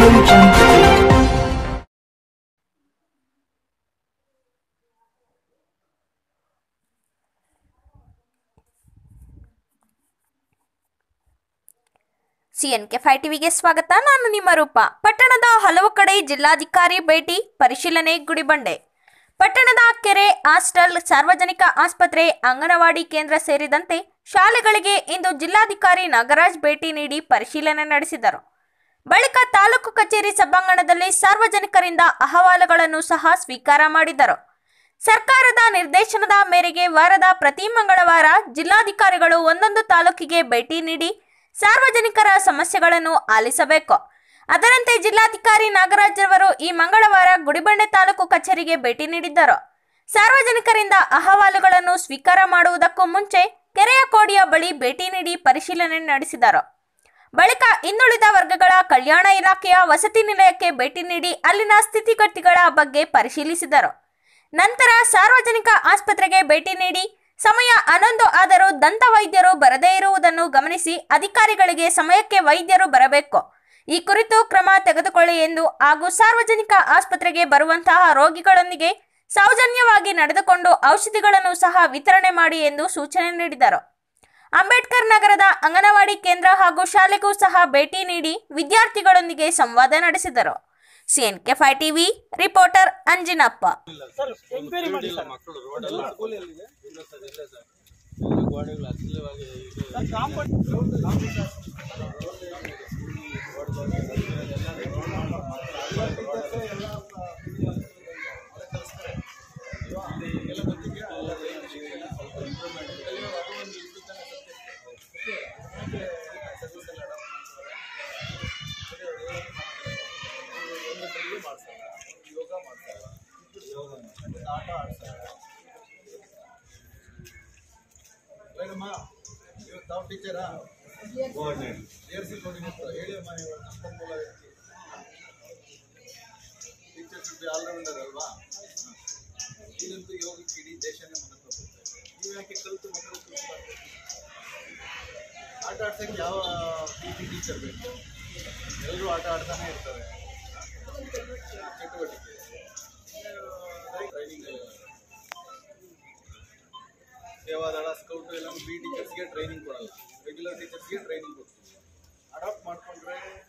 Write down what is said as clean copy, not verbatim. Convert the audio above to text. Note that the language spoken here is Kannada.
Audio Jungle. CNK5 ಟಿವಿಗೆ ಸ್ವಾಗತ. ನಾನು ನಿಮ್ಮ ರೂಪ. ಪಟ್ಟಣದ ಹಲವು ಕಡೆ ಜಿಲ್ಲಾಧಿಕಾರಿ ಭೇಟಿ, ಪರಿಶೀಲನೆ. ಗುಡಿಬಂಡೆ ಪಟ್ಟಣದ ಕೆರೆ, ಹಾಸ್ಟೆಲ್, ಸಾರ್ವಜನಿಕ ಆಸ್ಪತ್ರೆ, ಅಂಗನವಾಡಿ ಕೇಂದ್ರ ಸೇರಿದಂತೆ ಶಾಲೆಗಳಿಗೆ ಇಂದು ಜಿಲ್ಲಾಧಿಕಾರಿ ನಾಗರಾಜ್ ಭೇಟಿ ನೀಡಿ ಪರಿಶೀಲನೆ ನಡೆಸಿದರು. ಬಳಿಕ ತಾಲೂಕು ಕಚೇರಿ ಸಭಾಂಗಣದಲ್ಲಿ ಸಾರ್ವಜನಿಕರಿಂದ ಅಹವಾಲುಗಳನ್ನು ಸಹ ಸ್ವೀಕಾರ ಮಾಡಿದರು. ಸರ್ಕಾರದ ನಿರ್ದೇಶನದ ಮೇರೆಗೆ ವಾರದ ಪ್ರತಿ ಮಂಗಳವಾರ ಜಿಲ್ಲಾಧಿಕಾರಿಗಳು ಒಂದೊಂದು ತಾಲೂಕಿಗೆ ಭೇಟಿ ನೀಡಿ ಸಾರ್ವಜನಿಕರ ಸಮಸ್ಯೆಗಳನ್ನು ಆಲಿಸಬೇಕು. ಅದರಂತೆ ಜಿಲ್ಲಾಧಿಕಾರಿ ನಾಗರಾಜ್ ಅವರು ಈ ಮಂಗಳವಾರ ಗುಡಿಬಂಡೆ ತಾಲೂಕು ಕಚೇರಿಗೆ ಭೇಟಿ ನೀಡಿದ್ದರು. ಸಾರ್ವಜನಿಕರಿಂದ ಅಹವಾಲುಗಳನ್ನು ಸ್ವೀಕಾರ ಮಾಡುವುದಕ್ಕೂ ಮುಂಚೆ ಕೆರೆಯ ಕೋಡಿಯ ಬಳಿ ಭೇಟಿ ನೀಡಿ ಪರಿಶೀಲನೆ ನಡೆಸಿದರು. ಬಳಿಕ ಹಿಂದುಳಿದ ವರ್ಗಗಳ ಕಲ್ಯಾಣ ಇಲಾಖೆಯ ವಸತಿ ನಿಲಯಕ್ಕೆ ಭೇಟಿ ನೀಡಿ ಅಲ್ಲಿನ ಸ್ಥಿತಿಗತಿಗಳ ಬಗ್ಗೆ ಪರಿಶೀಲಿಸಿದರು. ನಂತರ ಸಾರ್ವಜನಿಕ ಆಸ್ಪತ್ರೆಗೆ ಭೇಟಿ ನೀಡಿ ಸಮಯ 11 ಆದರೂ ದಂತ ವೈದ್ಯರು ಬರದೇ ಇರುವುದನ್ನು ಗಮನಿಸಿ ಅಧಿಕಾರಿಗಳಿಗೆ ಸಮಯಕ್ಕೆ ವೈದ್ಯರು ಬರಬೇಕು, ಈ ಕುರಿತು ಕ್ರಮ ತೆಗೆದುಕೊಳ್ಳಿ ಎಂದು ಹಾಗೂ ಸಾರ್ವಜನಿಕ ಆಸ್ಪತ್ರೆಗೆ ಬರುವಂತಹ ರೋಗಿಗಳೊಂದಿಗೆ ಸೌಜನ್ಯವಾಗಿ ನಡೆದುಕೊಂಡು ಔಷಧಿಗಳನ್ನು ಸಹ ವಿತರಣೆ ಮಾಡಿ ಎಂದು ಸೂಚನೆ ನೀಡಿದರು. ಅಂಬೇಡ್ಕರ್ ನಗರದ ಅಂಗನವಾಡಿ ಕೇಂದ್ರ ಹಾಗೂ ಶಾಲೆಗೂ ಸಹ ಭೇಟಿ ನೀಡಿ ವಿದ್ಯಾರ್ಥಿಗಳೊಂದಿಗೆ ಸಂವಾದ ನಡೆಸಿದರು. CNK5 TV reporter Anjinappa. ಟೀಚರಾ ಹೇಳಿಯಮ್ಮ, ಸಂಪನ್ಮೂಲ ಟೀಚರ್ ಶುಡ್ ಬಿ ಆಲ್ರೌಂಡರ್ ಅಲ್ವಾ? ಈಗಂತೂ ಯೋಗಕ್ಕೆ ಇಡೀ ದೇಶನೇ ಮನಸ್ಸು. ನೀವು ಯಾಕೆ ಕಲಿತು ಮಕ್ಕಳು ಆಟ ಆಡ್ಸಕ್ಕೆ ಯಾವ PT ಟೀಚರ್ ಬೇಕು? ಎಲ್ಲರೂ ಆಟ ಆಡ್ತಾನೆ ಇರ್ತಾರೆ. ಚಟುವಟಿಕೆ ಟ್ರೈನಿಂಗ್, ಸೇವಾದಳ, ಸ್ಕೌಟ್ ಎಲ್ಲ PE ಟೀಚರ್ಸ್ಗೆ ಟ್ರೈನಿಂಗ್ ಕೊಡಲ್ಲ, ರೆಗ್ಯುಲರ್ ಟೀಚರ್ಸ್ಗೆ ಟ್ರೈನಿಂಗ್ ಕೊಡ್ತೀವಿ. ಅಡಾಪ್ಟ್ ಮಾಡಿಕೊಂಡ್ರೆ